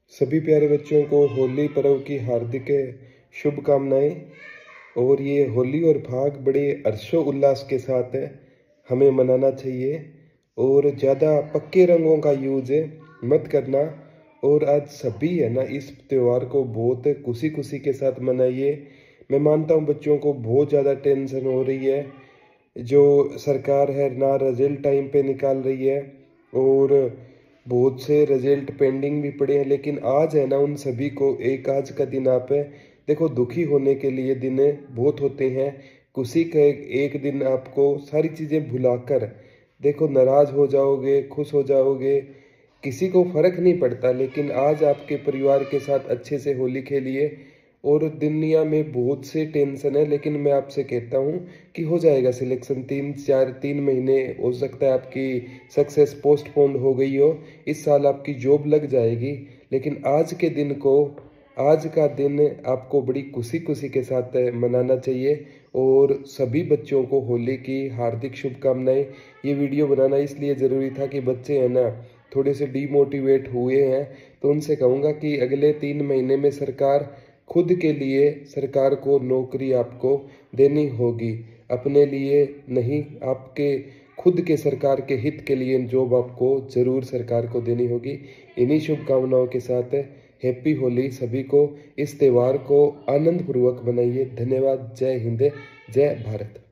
सभी प्यारे बच्चों को होली पर्व की हार्दिक शुभकामनाएं। और ये होली और फाग बड़े हर्षो उल्लास के साथ हमें मनाना चाहिए और ज़्यादा पक्के रंगों का यूज मत करना। और आज सभी है ना इस त्योहार को बहुत खुशी खुशी के साथ मनाइए। मैं मानता हूँ बच्चों को बहुत ज़्यादा टेंशन हो रही है, जो सरकार है ना रिजल्ट टाइम पे निकाल रही है और बहुत से रिजल्ट पेंडिंग भी पड़े हैं। लेकिन आज है ना उन सभी को एक आज का दिन आप देखो, दुखी होने के लिए दिन बहुत होते हैं। खुशी का एक दिन आपको सारी चीज़ें भुलाकर देखो, नाराज हो जाओगे, खुश हो जाओगे, किसी को फर्क नहीं पड़ता। लेकिन आज आपके परिवार के साथ अच्छे से होली खेलिए। और दुनिया में बहुत से टेंशन है, लेकिन मैं आपसे कहता हूँ कि हो जाएगा सिलेक्शन। 3 महीने हो सकता है आपकी सक्सेस पोस्टपोन्ड हो गई हो, इस साल आपकी जॉब लग जाएगी। लेकिन आज के दिन को, आज का दिन आपको बड़ी खुशी खुशी के साथ मनाना चाहिए। और सभी बच्चों को होली की हार्दिक शुभकामनाएं। ये वीडियो बनाना इसलिए ज़रूरी था कि बच्चे हैं ना थोड़े से डीमोटिवेट हुए हैं, तो उनसे कहूँगा कि अगले 3 महीने में सरकार खुद के लिए, सरकार को नौकरी आपको देनी होगी, अपने लिए नहीं, आपके खुद के सरकार के हित के लिए जॉब आपको जरूर सरकार को देनी होगी। इन्हीं शुभकामनाओं के साथ हैप्पी होली सभी को। इस त्यौहार को आनंद पूर्वक मनाइए। धन्यवाद। जय हिंद, जय भारत।